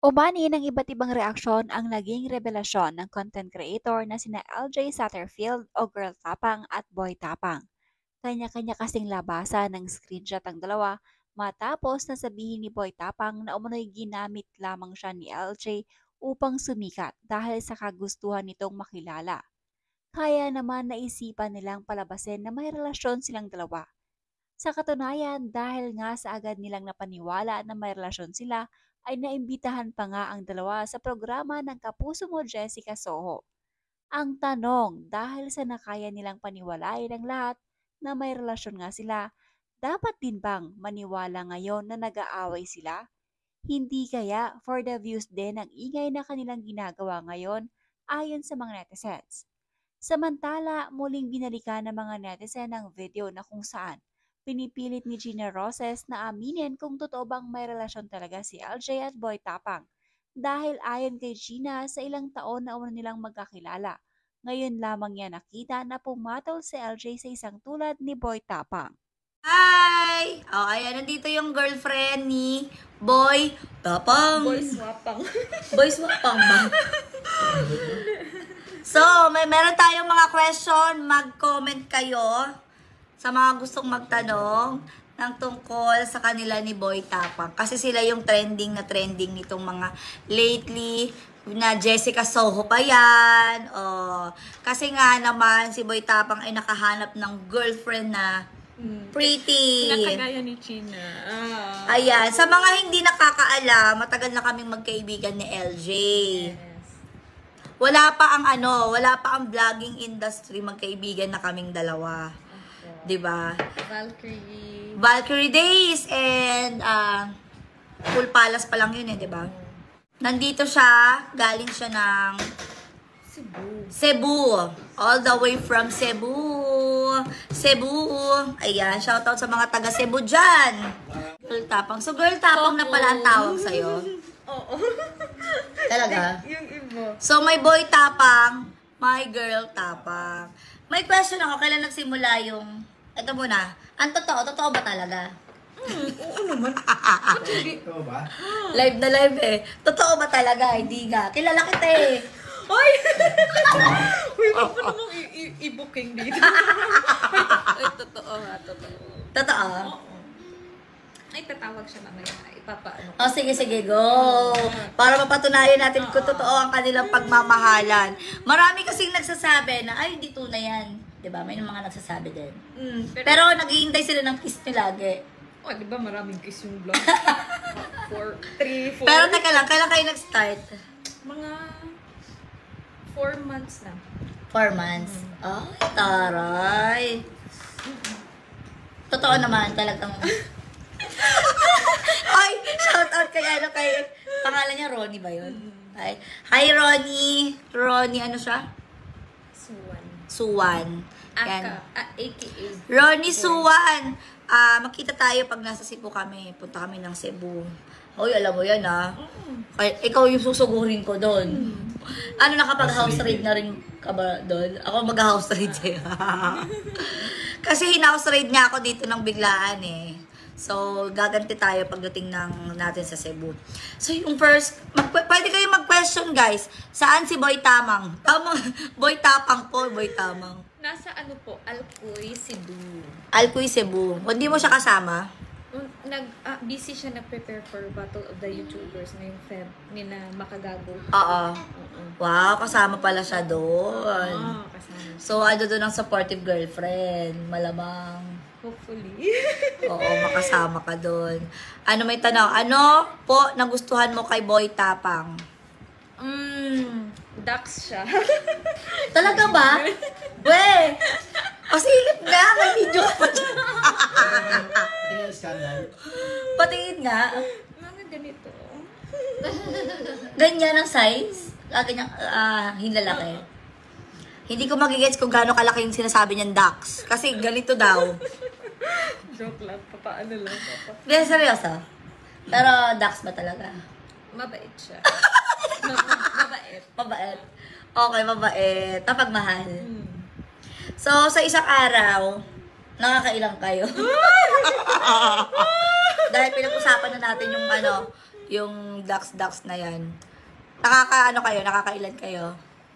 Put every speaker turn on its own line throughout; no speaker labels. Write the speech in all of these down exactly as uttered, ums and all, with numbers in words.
Umani ng iba't ibang reaksyon ang naging revelasyon ng content creator na sina L J Satterfield o Girl Tapang at Boy Tapang. Kanya-kanya kasing labasan ng screenshot ang dalawa matapos na sabihin ni Boy Tapang na umano'y ginamit lamang siya ni L J upang sumikat dahil sa kagustuhan nitong makilala. Kaya naman naisipan nilang palabasin na may relasyon silang dalawa. Sa katunayan, dahil nga sa agad nilang napaniwala na may relasyon sila, ay naimbitahan pa nga ang dalawa sa programa ng Kapuso Mo Jessica Soho. Ang tanong, dahil sa nakaya nilang paniwalain ng lahat na may relasyon nga sila, dapat din bang maniwala ngayon na nag-aaway sila? Hindi kaya for the views din ang ingay na kanilang ginagawa ngayon ayon sa mga netizens. Samantala, muling binalikan ng mga netizen ang video na kung saan pinipilit ni Gina Roses na aminin kung totoo bang may relasyon talaga si L J at Boy Tapang. Dahil ayon kay Gina, sa ilang taon na una nilang magkakilala, ngayon lamang niya nakita na pumatol si L J sa isang tulad ni Boy Tapang.
Hi! Oh, ayan, nandito yung girlfriend ni Boy Tapang.
Boy swapang.
Boy swapang ba? So, may meron tayong mga question. Mag-comment kayo sa mga gustong magtanong ng tungkol sa kanila ni Boy Tapang. Kasi sila yung trending na trending nitong mga lately na Jessica Soho pa yan. Oh, kasi nga naman si Boy Tapang ay nakahanap ng girlfriend na pretty.
Nakagaya ni China. Ah.
Ayan. Sa mga hindi nakakaalam, matagal na kaming magkaibigan ni L J.
Yes.
Wala pa ang ano, wala pa ang vlogging industry, magkaibigan na kaming dalawa.
Okay.
'Di ba?
Valkyrie.
Valkyrie Days and uh, Full Palace pa lang yun eh, 'di ba? Nandito siya, galing siya ng
Cebu.
Cebu. All the way from Cebu. Cebu. Ayan, shoutout sa mga taga Cebu dyan. Girl Tapang. So, Girl Tapang na pala ang tawag sa'yo.
Oo.
Talaga?
Yung iba.
So, may Boy Tapang, may Girl Tapang. May question ako, kailan nagsimula yung... Ito muna, ang totoo, totoo ba talaga?
Hmm, oo naman.
Totoo ba?
Live na live eh. Totoo ba talaga? Hindi nga. Kilala kita eh.
Ay! Uy, wag mo namang i-booking dito. Ay, totoo ha, totoo.
Totoo?
Oo. Ay, tatawag siya mamaya. Ipapaano ko.
Oh, sige, sige, go. Para mapatunayan natin kung totoo ang kanilang pagmamahalan. Marami kasing nagsasabi na, ay, hindi tunay yan. Diba? May mga nagsasabi din.
Mm, pero,
Pero naghihintay sila ng kiss nyo lagi.
oh, di ba maraming kiss yung vlog? Four, three, four.
Pero teka lang, kailan kayo nag-start?
Mga four months na.
Four months. Ay, taray. Totoo naman, talagang... Ay, shout out kay ano, kay... Pangalan niya, Ronnie ba yun? Ay, hi, Ronnie. Ronnie, ano siya?
Suwan.
Suwan. Yan.
Aka, ah, A K A.
Ronnie Suwan. Ah, makita tayo pag nasa Cebu kami. Punta kami ng Cebu. Uy, alam mo yan ah. Ay, ikaw yung susugurin ko doon. Ano, nakapag-house raid na rin ka ba doon? Ako mag-house raid sa'yo. Kasi hina-house raid niya ako dito ng biglaan eh. So, gaganti tayo pagdating ng natin sa Cebu. So, yung first, mag pwede kayo mag-question guys. Saan si Boy Tamang? Tamang, Boy Tapang po, Boy Tamang.
Nasa ano po, Alcoy, Cebu.
Alcoy, Cebu. Hindi mo siya kasama?
Nag, ah, busy siya nag-prepare for Battle of the YouTubers ngayong Feb ni na Makagago.
Oo.
Oo.
Wow, kasama pala siya doon.
Ah, kasama.
So, ano doon ang supportive girlfriend? Malamang.
Hopefully.
Oo, makasama ka doon. Ano may tanong? Ano po nagustuhan mo kay Boy Tapang?
Mm, Dax siya.
Talaga ba? We! O silip nga, may video pa dyan.
Tingnan scandal.
Patingin nga.
Mga ganito.
Ganyan ang size? Ah, ganyan, ah, hinlalaki. Hindi ko magigets kung gaano kalaki yung sinasabi niyang ducks. Kasi ganito daw.
Joke lang, papaano lang. Papa.
Hindi, seryoso. Pero ducks ba talaga?
Mabait siya. Mab- mabait.
Mabait. Okay, mabait. Napagmahal.
Mm.
So, sa isang araw, nakakailang kayo. Dahil pinag-usapan na natin yung ano, Yung ducks-ducks na yan. Nakaka, ano kayo? Nakakailan kayo?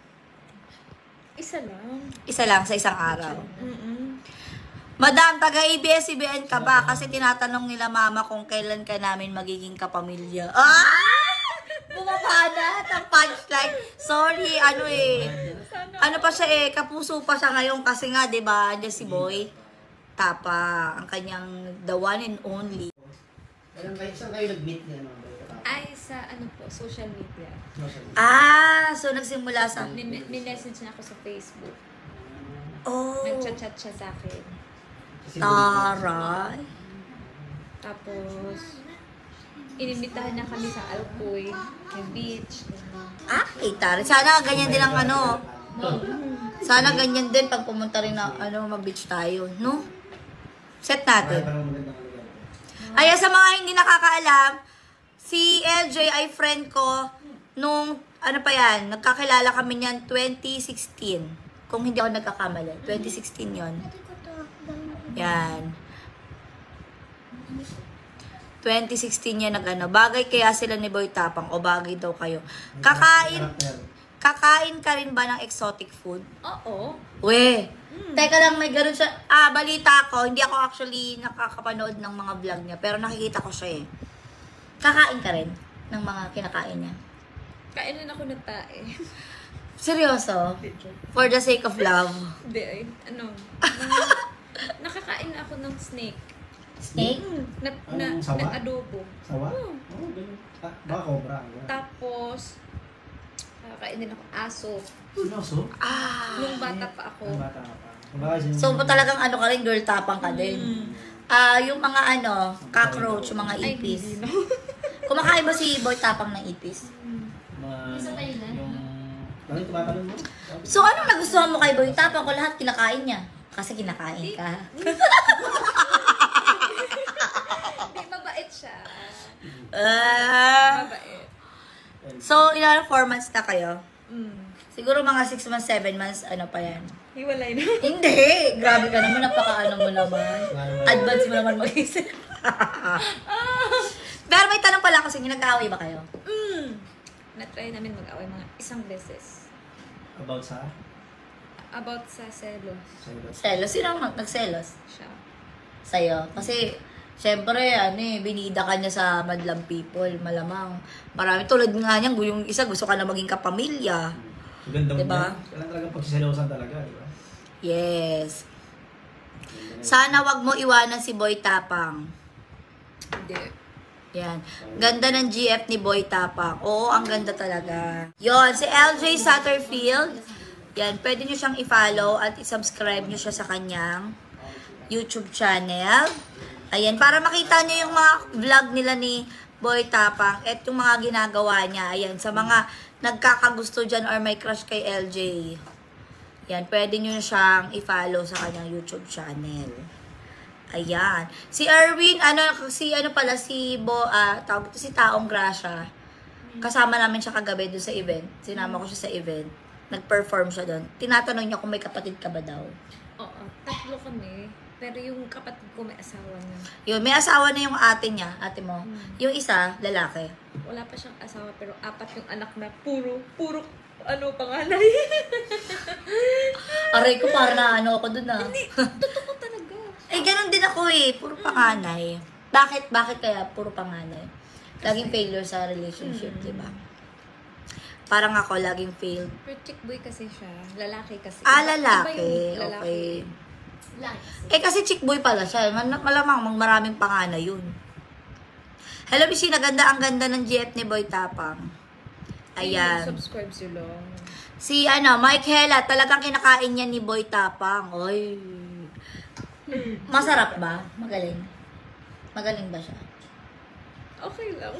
Isa lang.
Isa lang sa isang araw.
Mm-mm.
Madam, taga-A B S C B N ka ba? Kasi tinatanong nila mama kung kailan ka namin magiging kapamilya. Ah! Bumaba na. Ang punchline. Sorry, ano eh. Ano pa siya eh, kapuso pa siya ngayon kasi nga, di ba, andyan si Boy Tapa, ang kanyang the one and only.
Kailan kayo, saan kayo nag-meet niya? No?
Ay, sa ano po, social media.
Ah, so nagsimula sa...
Min-message na ako sa Facebook.
Oh,
Nag-chat-chat siya sa akin.
taray.
Tapos, inimbitahan niya kami sa Alcoy, sa beach.
Ah, eh, taray. Sana ganyan din ang ano. Sana ganyan din pag pumunta rin na, ano, mag-beach tayo, no? Set natin. Ay, sa mga hindi nakakaalam, si L J ay friend ko nung, ano pa yan, nagkakilala kami niyan twenty sixteen. Kung hindi ako nagkakamali. twenty sixteen yon. Yan. twenty sixteen yan nag-ano. Bagay kaya sila ni Boy Tapang o bagay daw kayo. Kakain, kakain ka rin ba ng exotic food?
Oo.
We, teka lang, may ganun siya. Ah, balita ko, hindi ako actually nakakapanood ng mga vlog niya, pero nakikita ko siya eh. Kakain ka rin ng mga kinakain niya.
Kainin ako ng tae.
Seryoso? For the sake of love.
Hindi, ay, ano, na- nakakain ako ng snake.
Snake?
Na, na,
Anong sawa?
na adobo.
Sawa?
Oo.
Oo, ganun. Ah, baka cobra.
Tapos, nakakain din ako aso.
Sinoso?
Ah.
Nung bata pa ako.
Ang bata ka pa. Baka sino-
So, talagang ano ka rin, girl tapang ka din.
Mm.
Ah, yung mga ano, cockroach, yung mga
Ay,
ipis.
hindi na.
Kumakain ba si Boy Tapang ng ipis?
Mga, yung... Ano yung tumatalon mo?
So, anong nagustuhan mo kay Boy Tapang kung lahat kinakain niya? Kasi kinakain ka.
Hindi, mabait siya.
Ah.
Mabait.
So, ilan four months na kayo?
Mm.
Siguro mga six months, seven months, ano pa yan?
Hiwalay na.
Hindi! Grabe ka naman, napaka-ano mo naman. Advance mo naman mag-isip. Pero may tanong pala ako sa inyo, nag-aaway ba kayo?
Mm. Na-try namin mag-away mga isang beses.
About sa?
About sa selos.
Selos? Sino ang nagselos?
Siya.
Sa'yo? Kasi, syempre, ano eh, binida ka niya sa madlang people, malamang. Marami, tulad nga niyan, yung isa gusto ka na maging kapamilya.
Ganda mo
Diba?
yan. Kailangan talaga pagsiselosan talaga, di ba?
Yes. Sana wag mo iwanan si Boy Tapang.
Hindi.
Yan. Ganda ng G F ni Boy Tapang. Oo, ang ganda talaga. Yon, si L J Satterfield. Yan, pwede nyo siyang i-follow at i-subscribe nyo siya sa kanyang YouTube channel. Ayan, para makita nyo yung mga vlog nila ni Boy Tapang at yung mga ginagawa niya. Ayan, sa mga nagkakagusto dyan or may crush kay L J. Yan, pwede nyo siyang i-follow sa kanyang YouTube channel. Ayan. Si Erwin, ano, si ano pala, si Bo, ah, tawag ito, si Taong Gracia. Kasama namin siya kagabi doon sa event. Sinama ko siya sa event. Nag-perform siya doon. Tinatanong niya kung may kapatid ka ba daw.
Oo. Tatlo kami. Pero yung kapatid ko may asawa na.
Yun, may asawa na yung ate niya, ate mo. Yung isa, lalaki.
Wala pa siyang asawa pero apat yung anak na puro, puro, ano, panganay.
Aray ko, para na ano ako doon ah.
Totoo talaga.
Eh, ganun din ako eh. Puro panganay. Bakit? Bakit kaya puro panganay? Laging failure sa relationship, di ba? Parang ako, laging failed.
Pero chick boy kasi siya. Lalaki kasi.
Ah,
Iba-
lalaki.
iba yung lalaki.
Okay. Eh, kasi chick boy pala siya. Man- malamang mag maraming panganay yun. Hello, Bishi. Naganda ang ganda ng G F ni Boy Tapang. Ayan.
Subscribe sila.
Si, ano, Mike Hela. Talagang kinakain niya ni Boy Tapang. Oy. Masarap ba? Magaling. Magaling ba siya?
Okay lang.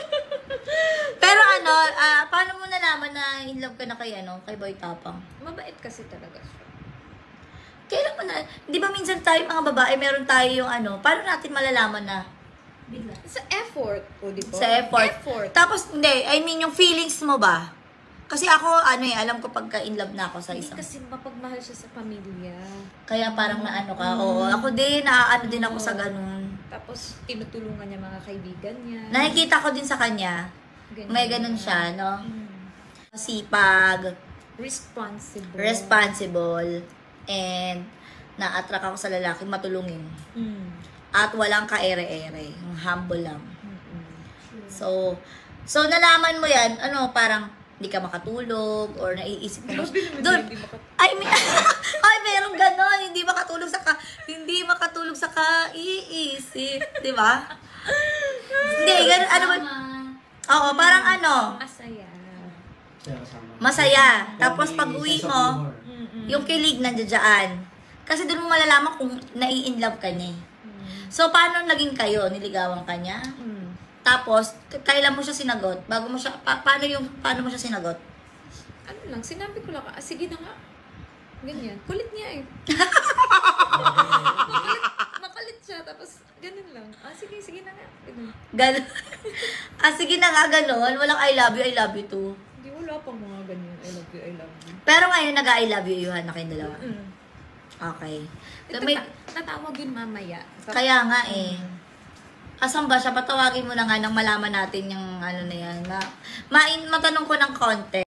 Pero ano, ah, paano mo nalaman na in love ka na kay, ano, kay Boy Tapang?
Mabait kasi talaga siya.
Kailan mo na, di ba minsan tayo mga babae, meron tayo yung ano, paano natin malalaman na?
Sa effort. O, di ba?
Sa effort.
Effort.
Tapos, hindi, I mean, yung feelings mo ba? Kasi ako, ano eh, alam ko pagka in love na ako sa
Hindi
isang.
kasi mapagmahal siya sa pamilya.
Kaya parang na ano ka, oo, ako din, naaano din ako sa ganun.
Tapos, tinutulungan niya mga kaibigan niya.
Nakikita ko din sa kanya,
Ganyan.
may ganun siya, no?
Mm.
Sipag,
Responsible.
responsible, and na-attract ako sa lalaki matulungin.
Mm.
At walang ka-ere-ere. Yung humble lang.
Mm-mm.
So, so nalaman mo yan, ano, parang hindi ka makatulog or naiisip mo.
Grabe naman
Doon,
hindi maka-
ay, may, ay, merong ganon. Hindi makatulog sa ka, hindi makatulog sa kaiisip. Di ba? Hindi, ganun, ano ba? Oo, parang ano,
Masaya.
Siya kasama.
masaya. Tapos
May
pag uwi
sense of
mo,
humor.
Mm-mm.
yung kilig nandiyan. Kasi doon mo malalaman kung nai-inlove ka niya. eh.
Mm.
So, paano naging kayo? Niligawan ka niya?
Mm.
Tapos, k- kailan mo siya sinagot? Bago mo siya, pa- paano yung, paano mo siya sinagot?
Ano lang, sinabi ko lang, ah, sige na nga. Ganyan. Kulit niya eh. makulit, makulit siya, tapos ganun lang. Ah, sige, sige na nga. Ganun.
Ganon. ah, sige na nga, ganon. Walang I love you, I love you too.
Hindi, wala pang mga ganyan. I love you, I love you.
Pero ngayon, nag-I love you, Yuhan, na kayong dalawa.
Mm.
Okay. So,
Ito,
may,
ta- tatawag yun mamaya. Sa-
kaya nga eh. Asan ba siya? Patawagin mo na nga nang malaman natin yung ano na yan. Ma, main, matanong ko ng konti.